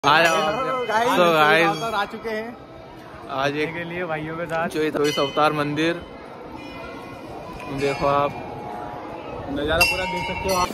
तो गाइस आ चुके हैं आज एक के लिए भाइयों के साथ 24 अवतार मंदिर। देखो आप नज़ारा पूरा देख सकते हो आप।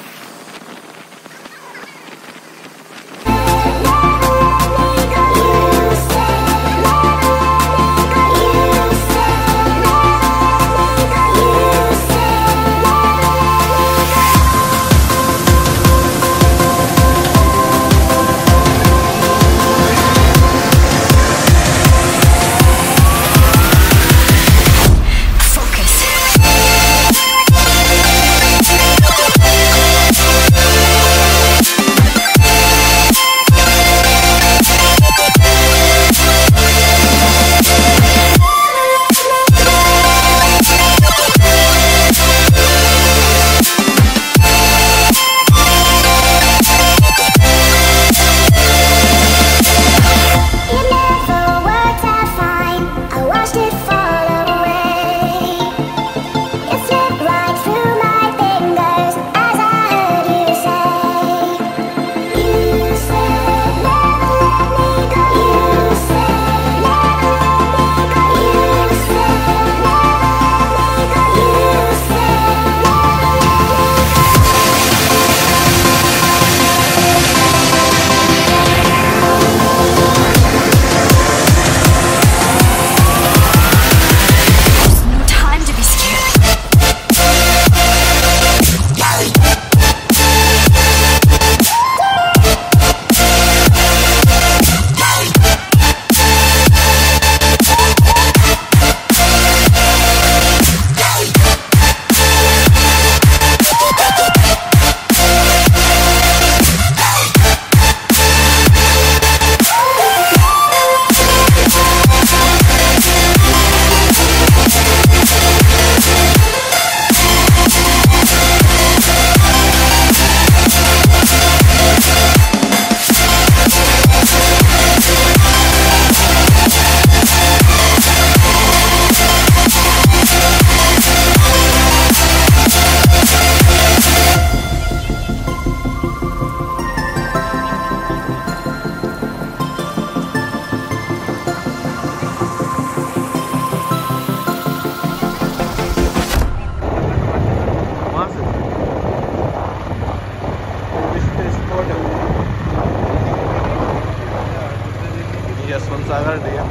यशवंत सागर डैम।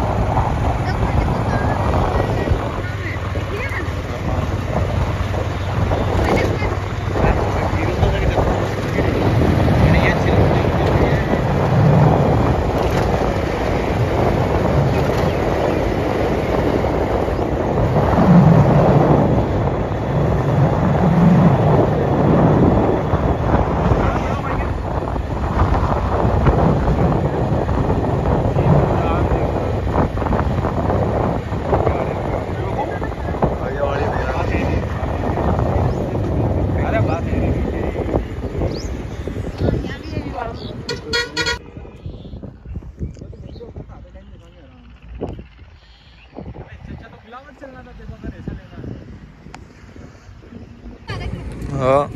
हाँ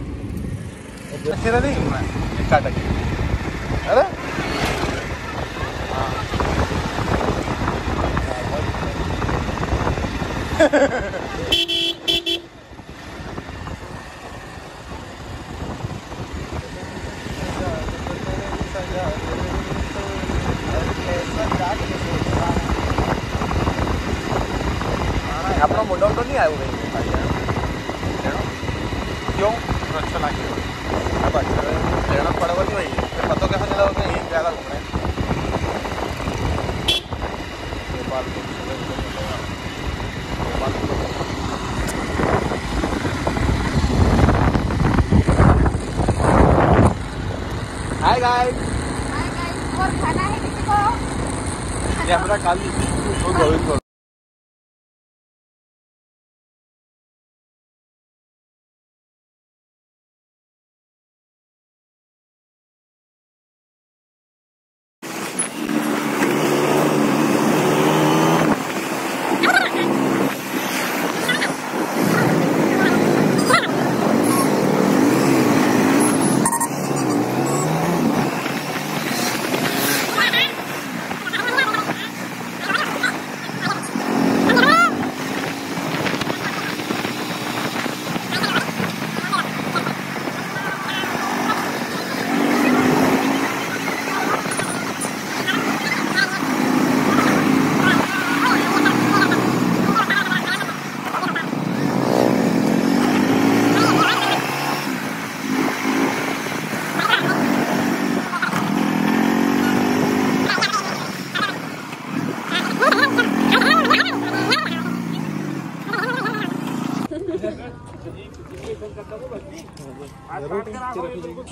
नहीं काटा अरे अपना मुंडा तो नहीं आया वो क्यों अच्छा लगे अब अच्छा लेना पड़ेगा नहीं भाई फिर पता कैसा चला होगा यहीं ज़्यादा घूम रहे हैं हाय गाइस और खाना है किसी को? ये हमारा काली वो गोविंद को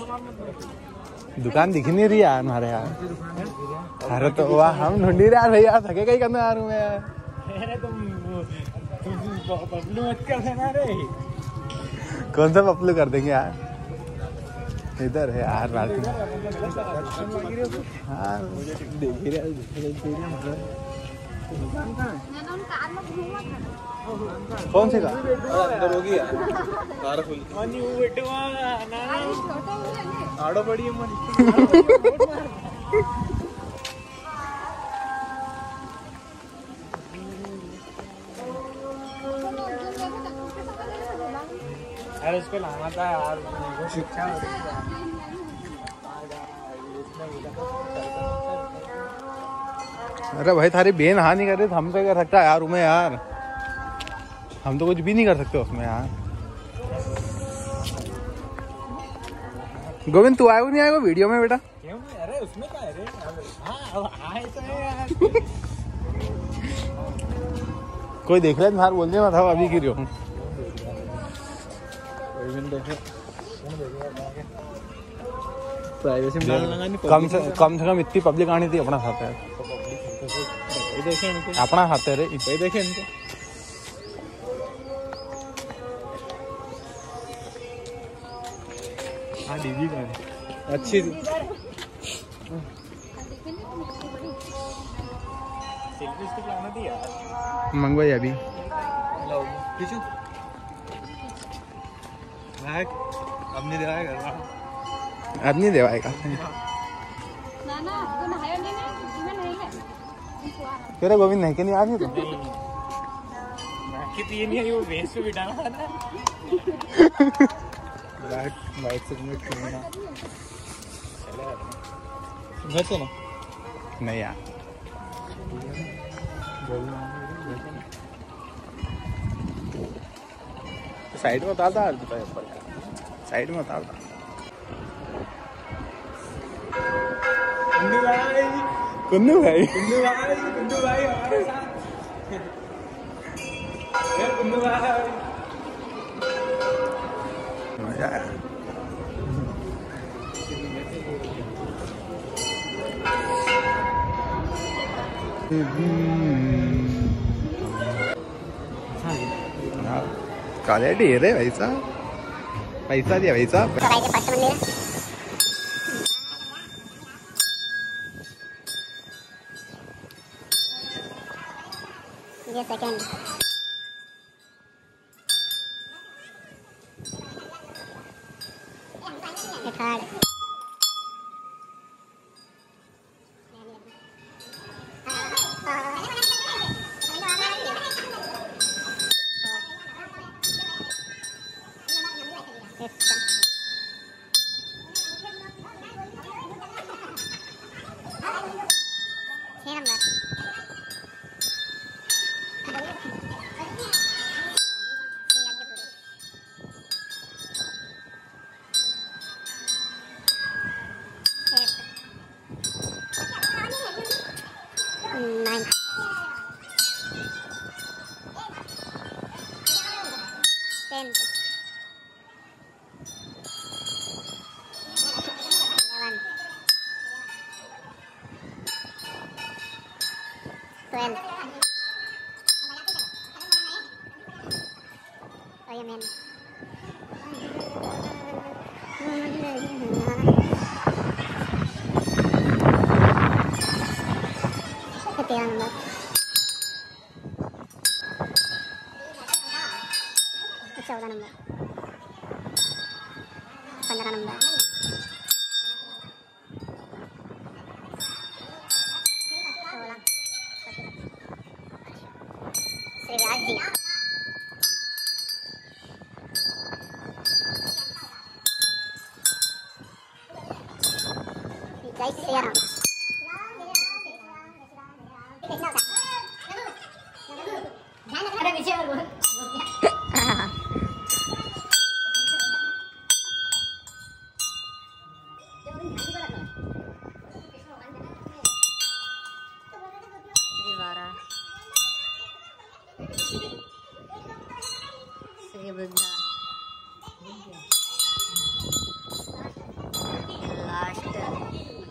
दुकान दिख नहीं रही यार हमारे यार। अरे तो वाह हम ढूंढ रहे यार भैया, थके कहीं करने आ रहा हूँ मैं यार। पपलू मत कर देना रे। कौन सा पपलू कर देंगे यार, इधर है यार बात। हाँ देख ही रहे कौन सी का अंदर होगी यार कार खुल आड़ो पड़ी है मन। अरे उसको लाना था यार, शिक्षा अरे भाई थारी बेन हाँ नहीं कर रही तो हम क्या कर सकता है यार उमें यार, हम तो कुछ भी नहीं कर सकते उसमें यार। गोविंद तू आएगा नहीं आएगा वीडियो में बेटा? क्यों नहीं? अरे उसमें क्या है रे? हाँ आए तो है यार। कोई देख ले बाहर बोलने में था अभी गिर हूँ। प्राइवेसी कम से कम इतनी पब्लिक आनी थी अपना साथ है, अपना खाते रे इतने देखे इनको। हाँ डीजी का अच्छी मंगवाई अभी अब नहीं देवाएगा अब नहीं देवाएगा। तेरे गोविंद नहीं के नहीं आदमी तो ये नहीं है, वो वेस्ट पे बिठाना था ना। बाइक से घर से ना नहीं यार। साइड में उतारता है, साइड में उतारता। कुंदू भाई, कुन्नू भाई, कुंदू भाई, कुंदू भाई हमारे साथ। कुंदू भाई मजा आया। क्वालिटी है रे भाई साहब, पैसा दिया भाई साहब। ये सेकंड थर्ड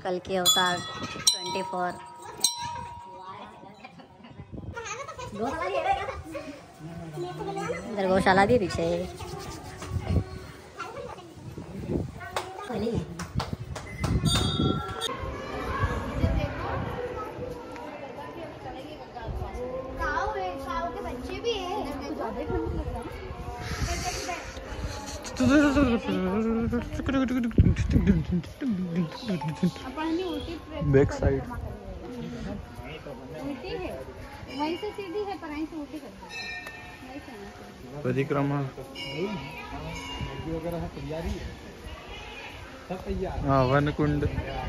कल की अवतार 24 इधर गौशाला भी पीछे बैक साइड वहीं से सीधी है पर से उल्टी करते परिक्रमा वगैरह तैयारी है सब तैयार। हाँ वन कुंड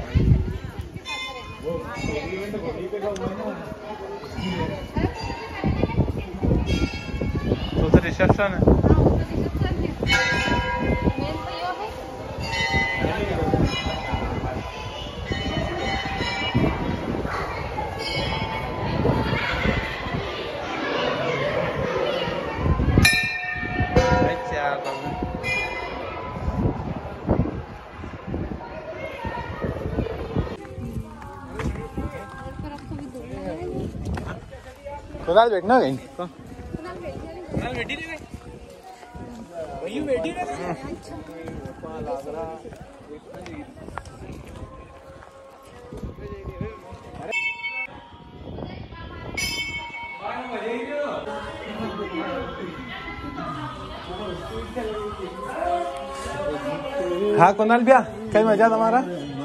तो रिसेप्शन है। कुणाल बैठना कहीं हाँ कुणाल भैया कहीं मजा तुम्हारा।